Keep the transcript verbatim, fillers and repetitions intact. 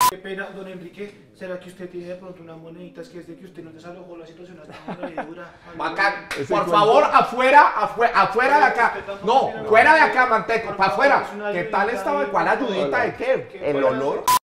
Qué pena, don Enrique, ¿será que usted tiene de pronto unas moneditas que es de que usted no desalojó la situación hasta una dura? Bacán. Por favor, afuera, afuera, afuera de acá. No, fuera de acá, Manteco, para afuera. ¿Qué tal estaba? ¿Cuál ayudita de qué? El olor.